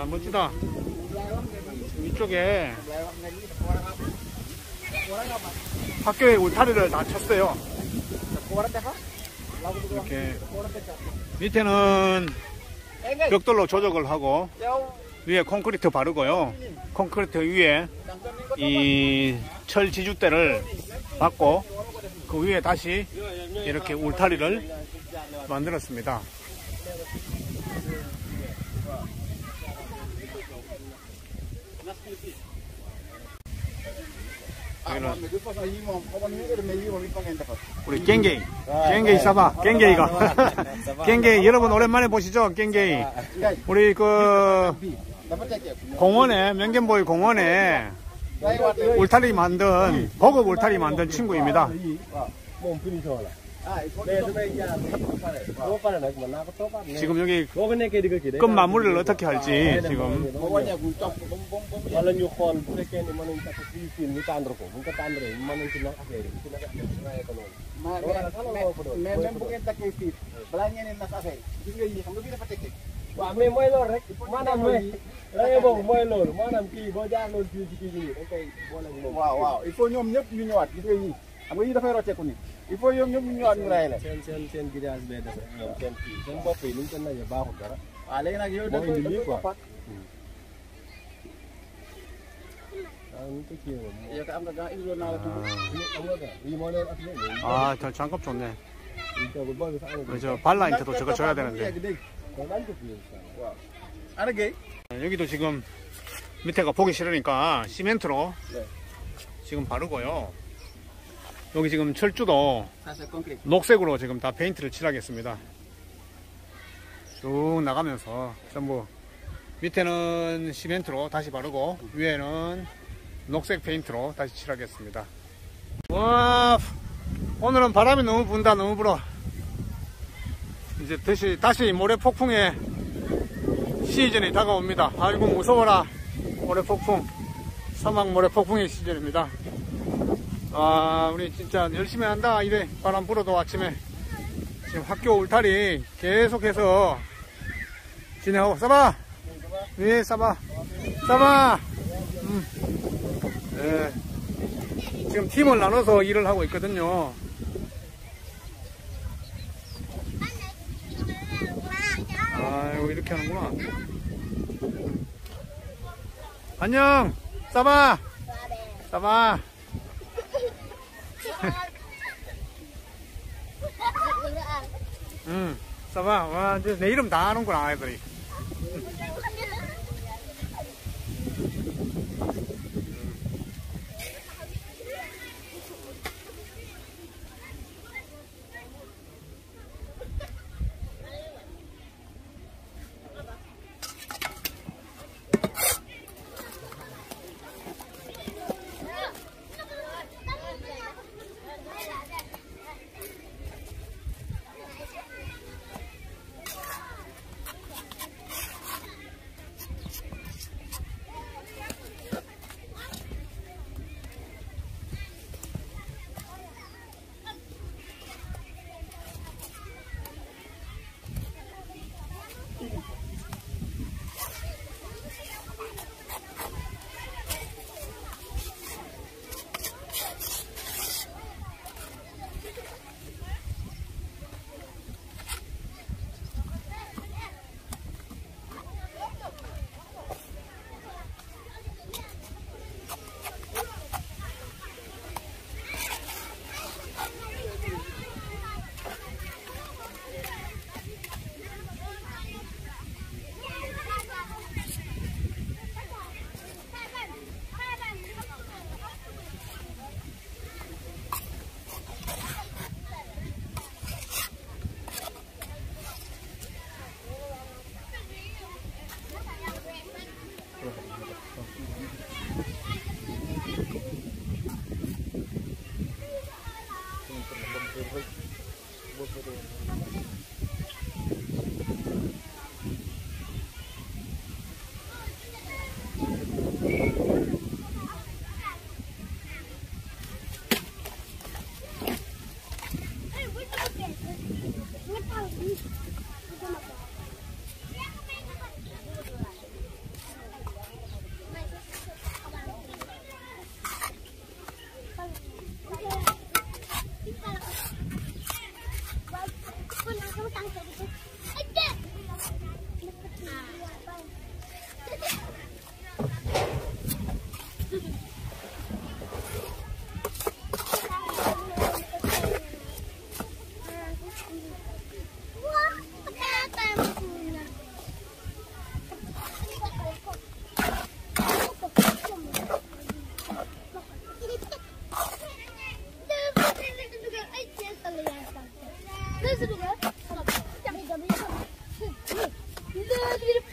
야, 멋지다. 위쪽에 학교에 울타리를 다 쳤어요. 이렇게 밑에는 벽돌로 조적을 하고 위에 콘크리트 바르고요. 콘크리트 위에 이 철 지주대를 받고 그 위에 다시 이렇게 울타리를 만들었습니다. 우리 갱게이 사바 갱게이가 갱게이 여러분 오랜만에 보시죠. 갱게이 우리 그 공원에 명견보이 공원에 울타리 만든 고급 울타리 만든 친구입니다. 지금 여기 끝 마무리를 어떻게 할지 지금 Il faut yom ñep ñu wat ñu ray la sen grillage be def ñom sen ki sen bop yi ñu tan nañu baaxu dara wa légui nak yow da ko indi quoi yow ka am nga ga indi na la tu am nga ga yi mo leen ak légui 아, 저 장갑 좋네. 저 발라인트도 저거 줘야 되는데. 여기도 지금 밑에가 보기 싫으니까 시멘트로 지금 바르고요. 여기 지금 철주도 녹색으로 지금 다 페인트를 칠하겠습니다. 쭉 나가면서 전부 밑에는 시멘트로 다시 바르고 위에는 녹색 페인트로 다시 칠하겠습니다. 와, 오늘은 바람이 너무 분다. 너무 불어. 이제 다시 모래 폭풍의 시즌이 다가옵니다. 아이고 무서워라. 모래 폭풍, 사막 모래 폭풍의 시즌입니다. 아, 우리 진짜 열심히 한다. 이래 바람 불어도 아침에 지금 학교 울타리 계속해서 진행하고. 싸봐. 네, 싸봐. 싸봐. 네. 지금 팀을 나눠서 일을 하고 있거든요. 아이고, 이렇게 하는구나. 안녕. 싸봐. 싸봐. 응, 싸봐. 와, 이제 내 이름 다 아는구나, 애들이.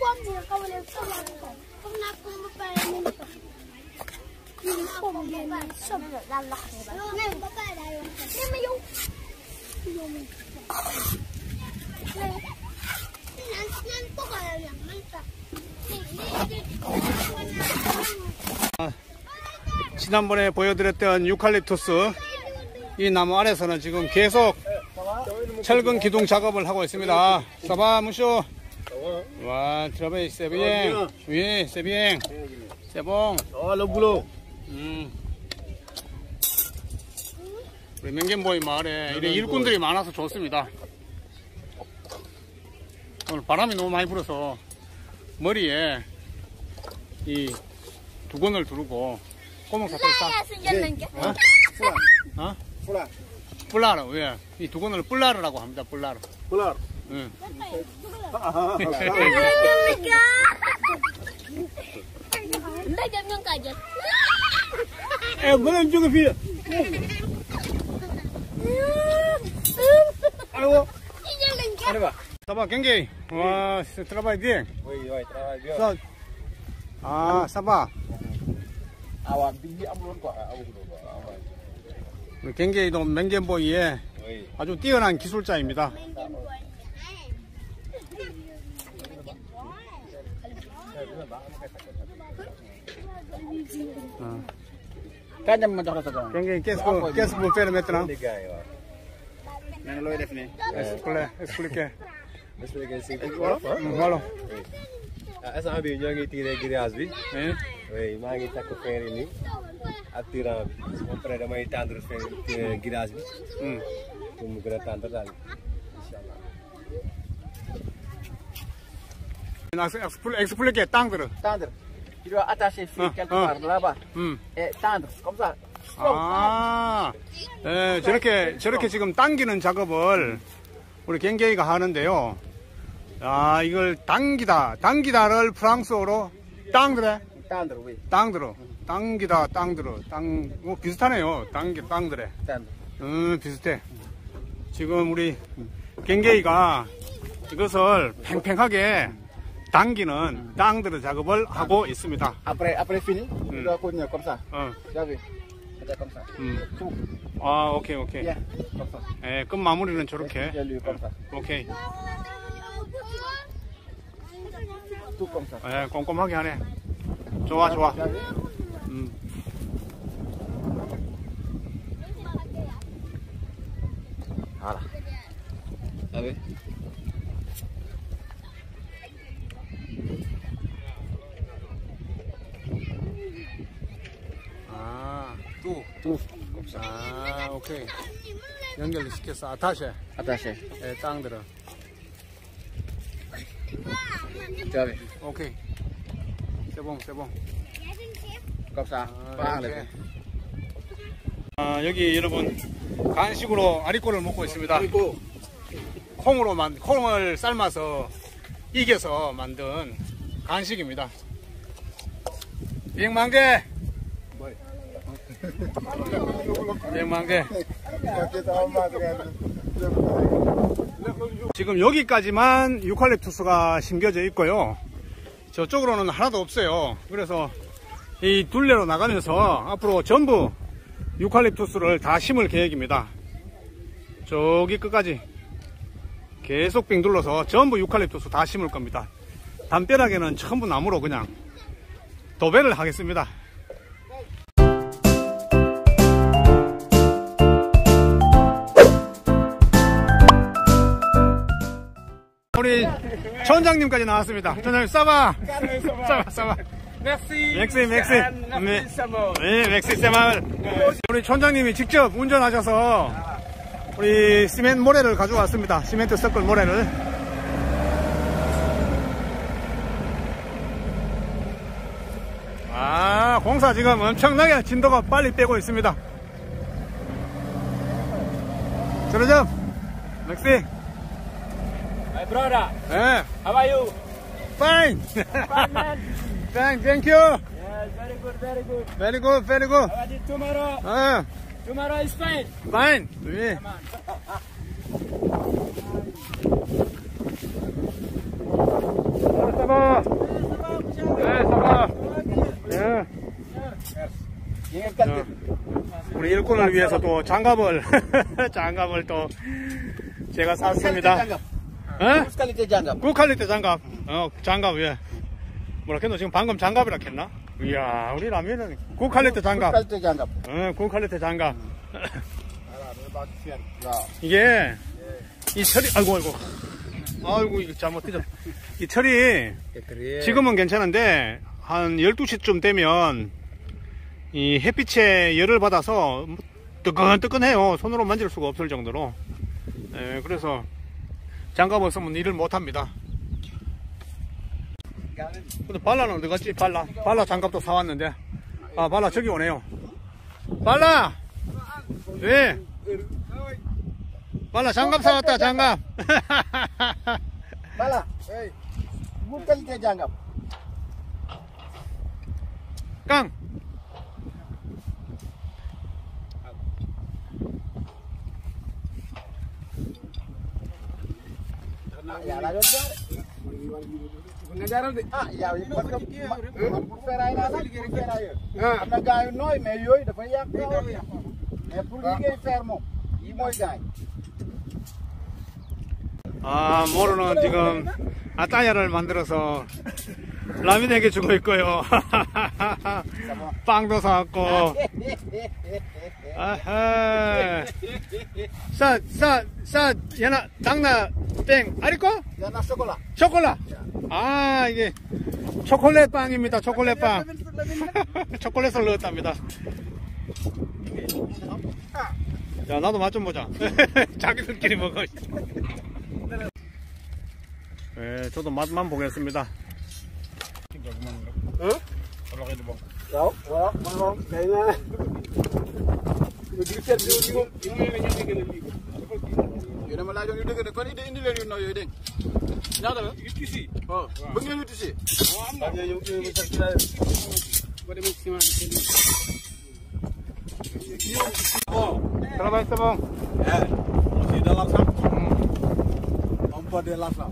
지난번에 보여드렸던 유칼립투스 이 나무 아래서는 지금 계속 철근 기둥 작업을 하고 있습니다. 사바 무쇼 와 트라베이 세비엥 위 세비엥 세봉 우리 맹겐보이 마을에 이래 일꾼들이 많아서 좋습니다. 오늘 바람이 너무 많이 불어서 머리에 이 두건을 두르고 꼬목사탕 싸. 어? 뿔라르 왜? 이 두건을 뿔라르라고 합니다. 뿔라르. 응. 뭐는 저거 비? 아이고. 사바 경기. 와, 트라바이 비행. 아, 사바. 경기도 맹겐보이의 아주 뛰어난 기술자입니다. 경기 계속 빼는 메트나. explique. Voilà. Instant bi ñoo ngi tiré grillage bi. Oui, maa ngi takk fer yi nii ak tirant bi. Après damay tendre fer grillage bi. Pour mu gën a tendre daal. Inch'Allah. Explique, tendre. Tendre. Tu dois attacher fil quelque part là-bas. Et tendre comme ça. 아, 네, 저렇게 지금 당기는 작업을 우리 갱게이가 하는데요. 아, 이걸 당기다를 프랑스어로 땅드레. 땅드로. 당기다, 땅드로. 뭐 비슷하네요. 땅드레. 비슷해. 지금 우리 갱게이가 이것을 팽팽하게 당기는 땅드르 작업을 하고 있습니다. Après fini, tu dois continuer comme ça. Comme ça. 아, 오케이. Yeah, comme ça. 예, 끝 마무리는 저렇게. Comme ça. 오케이. Tout comme ça. 예, 꼼꼼하게 하네. 좋아. Voilà. Ah oui. 또. 아, 오케이. 연결을 시켰어. 아타쉐. 예, 땅들어. 오케이. 세봉. 아, 여기 여러분 간식으로 아리꼬를 먹고 있습니다. 콩을 삶아서 익혀서 만든 간식입니다. 비행만개. 지금 여기까지만 유칼립투스가 심겨져 있고요. 저쪽으로는 하나도 없어요. 그래서 이 둘레로 나가면서 앞으로 전부 유칼립투스를 다 심을 계획입니다. 저기 끝까지 계속 빙 둘러서 전부 유칼립투스 다 심을 겁니다. 담벼락에는 전부 나무로 그냥 도배를 하겠습니다. 우리 촌장님까지 나왔습니다. 촌장님 싸바. 맥시. 맥시 세마을. 우리 촌장님이 직접 운전하셔서 우리 시멘트 모래를 가져왔습니다. 시멘트 섞을 모래를. 아, 공사 지금 엄청나게 진도가 빨리 빼고 있습니다. 저러죠? 맥시. My brother. Yeah. How are you? Fine. Fine, man. Thank you. Yes, very good. Very good. How are you tomorrow? Tomorrow is fine. Fine. Oui. Ça va. 우리 일꾼을 위해서 또 장갑을 장갑을 또 제가 샀습니다. 고퀄리티 장갑. 장갑 왜? 뭐라 했노? 지금 방금 장갑이라 했나? 이야, 우리 라면은 고퀄리티 장갑. 고퀄리티 장갑. 이게 이 철이 아이고 이거 잘못되죠. 이 철이 지금은 괜찮은데 한 12시쯤 되면 이 햇빛에 열을 받아서 뜨끈뜨끈해요. 손으로 만질 수가 없을 정도로. 그래서 장갑 없으면 일을 못합니다. 근데 발라는 어디 갔지? 발라 장갑도 사왔는데. 아, 발라 저기 오네요. 발라! 왜? 발라 장갑 사왔다, 장갑. 발라, 고퀄리티 장갑. 깡! Ya la jonta. Ngajaral de. Ya parce que pour faire ay na sax pour faire ay. Amna gaay yu nooy mais yoy dafa yak kaw. Mais pour liggéey faire moom yi mooy gaay. 아, 모로는 지금 아따야를 만들어서 라면에게 주고 있고요. 빵도 사왔고. 아하. 얘나, 당나, 땡, 아리꼬? Yana chocolat. 초콜릿. 아, 이게 초콜릿 빵입니다. 초콜릿 빵. 초콜릿을 넣었답니다. 자, 나도 맛 좀 보자. 자기들끼리 먹어. 네, 저도 맛만 보겠습니다. Huh? Waaw, waaw, waaw, kay na. Yo dama laajoon yu dëgg de kon indi leen yu nooy yooyu dégg ñaata la? Yu tisi. Waaw. Bëgg ngeen yu tisi? Waaw, am na. Trabajo está bom. Aussi de l'argent. On peut de l'argent.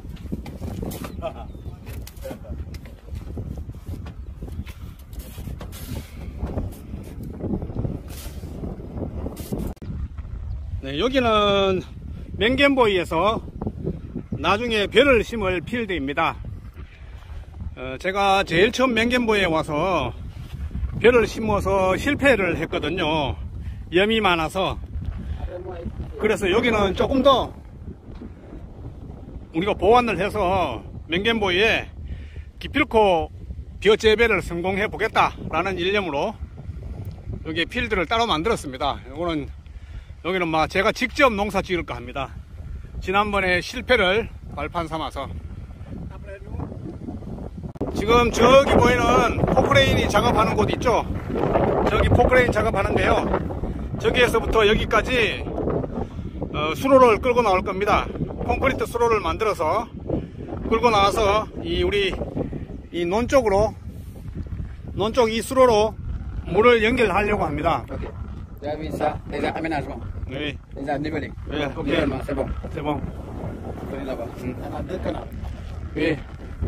네, 여기는 맹겐보이에서 나중에 벼를 심을 필드입니다. 제가 제일 처음 맹겐보이에 와서 벼를 심어서 실패를 했거든요. 염이 많아서. 그래서 여기는 조금 더 우리가 보완을 해서 맹겐보이에 기필코 벼 재배를 성공해 보겠다라는 일념으로 여기 필드를 따로 만들었습니다. 여기는 막 제가 직접 농사 지을까 합니다. 지난번에 실패를 발판 삼아서. 지금 저기 보이는 포크레인이 작업하는 곳 있죠? 저기 포크레인 작업하는데요. 저기에서부터 여기까지 수로를 끌고 나올 겁니다. 콘크리트 수로를 만들어서 끌고 나와서 우리 논 쪽 이 수로로 물을 연결하려고 합니다. Déjà aménagement. 네. Déjà nivelé. 네, 오케이. C'est bon. C'est bon. là-bas. On a deux canaux. 예.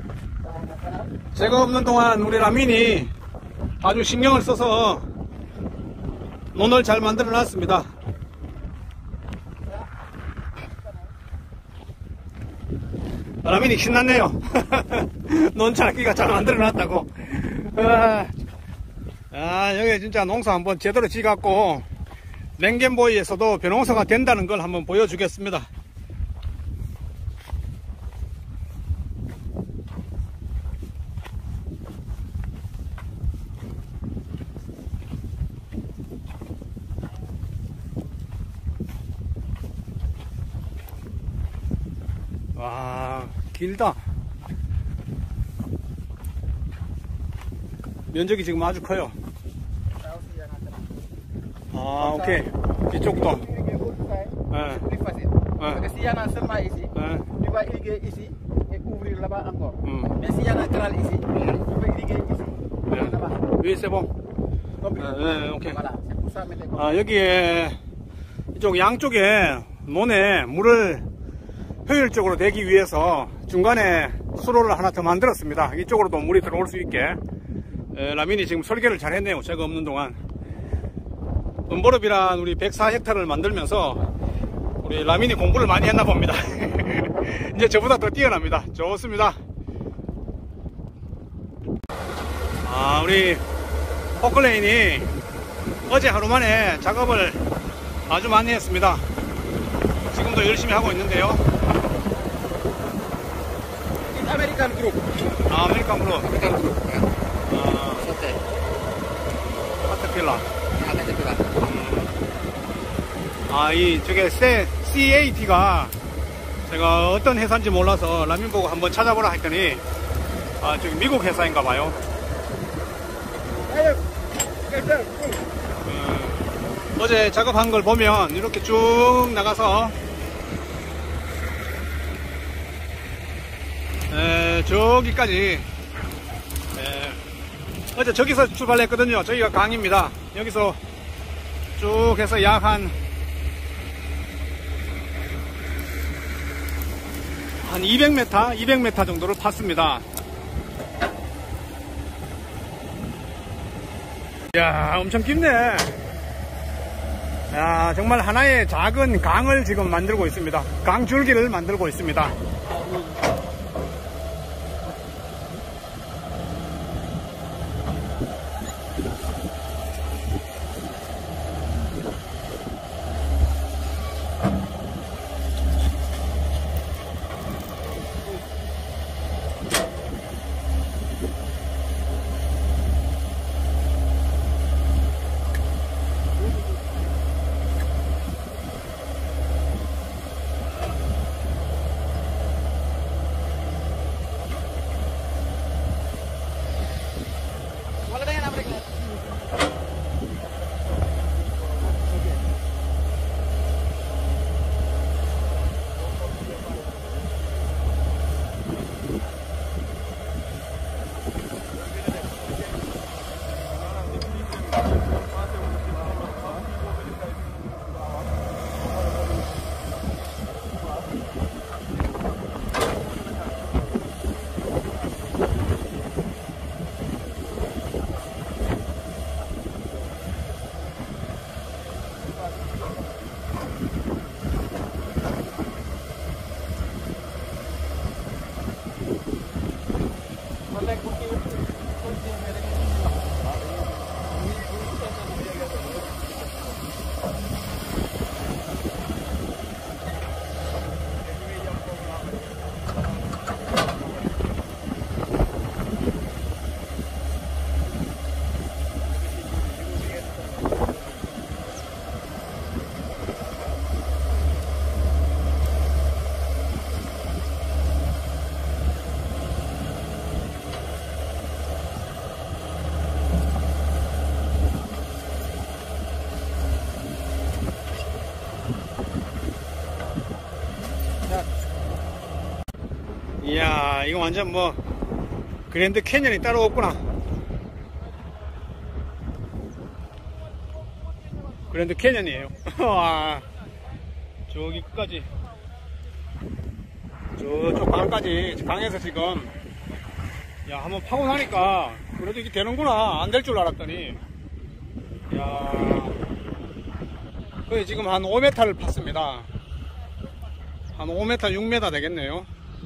제가 없는 동안 우리 라민이 아주 신경을 써서 논을 잘 만들어 놨습니다. 라민이 신났네요. 논 찾기가 잘 만들어 놨다고. 여기 진짜 농사 한번 제대로 지갖고 맹겐보이에서도 벼농사가 된다는 걸 한번 보여주겠습니다. 와, 길다. 면적이 지금 아주 커요. 아, 오케이. 이쪽도. Parce que s'il y en a seulement ici, tu vas irriguer ici et ouvrir là-bas encore. Mais s'il y en a un canal ici, tu peux irriguer ici et là-bas. Oui, c'est bon. 네, 오케이. Voilà, c'est pour ça maintenant. 여기에 이쪽 양쪽에 논에 물을 효율적으로 내기 위해서 중간에 수로를 하나 더 만들었습니다. 이쪽으로도 물이 들어올 수 있게. 라민이 지금 설계를 잘 했네요. 제가 없는 동안. 은보럽이란 우리 104헥타를 만들면서 우리 라민이 공부를 많이 했나 봅니다. 이제 저보다 더 뛰어납니다. 좋습니다. 우리 포클레인이 어제 하루 만에 작업을 아주 많이 했습니다. 지금도 열심히 하고 있는데요. American group. 아메리칸 그룹. American group. 카터필라. Caterpillar. 저게 CAT가 제가 어떤 회사인지 몰라서 라민 보고 한번 찾아보라 했더니 저기 미국 회사인가 봐요. 어제 작업한 걸 보면 이렇게 쭉 나가서 저기까지 어제 저기서 출발했거든요. 저기가 강입니다. 여기서 쭉 해서 약 한 200m 정도를 팠습니다. 이야, 엄청 깊네. 야, 정말 하나의 작은 강을 지금 만들고 있습니다. 강줄기를 만들고 있습니다. 이야, 이거 완전 뭐 그랜드 캐년이 따로 없구나. 그랜드 캐년이에요. 와, 저기 끝까지, 저쪽 강까지, 강에서 지금, 야, 한번 파고 나니까 그래도 이게 되는구나. 안 될 줄 알았더니, 야, 거의 지금 한 5m를 팠습니다. 한 5m, 6m 되겠네요.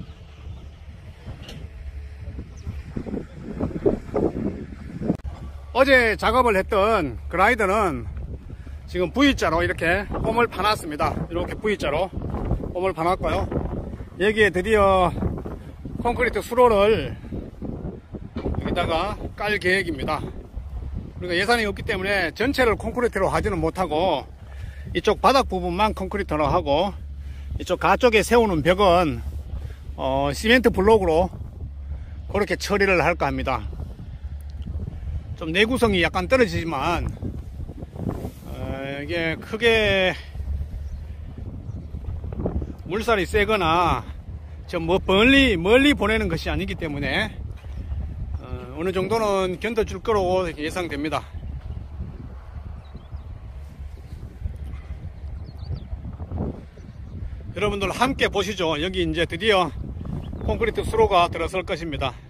어제 작업을 했던 그라이더는 지금 V자로 이렇게 홈을 파놨습니다. 이렇게 V자로 홈을 파놨고요. 여기에 드디어 콘크리트 수로를 여기다가 깔 계획입니다. 우리가 예산이 없기 때문에 전체를 콘크리트로 하지는 못하고 이쪽 바닥 부분만 콘크리트로 하고 이쪽 가쪽에 세우는 벽은 시멘트 블록으로 그렇게 처리를 할까 합니다. 좀 내구성이 약간 떨어지지만 이게 크게 물살이 세거나 좀 뭐 멀리 보내는 것이 아니기 때문에 어느 정도는 견뎌줄 거로 예상됩니다. 여러분들 함께 보시죠. 여기 이제 드디어 콘크리트 수로가 들어설 것입니다.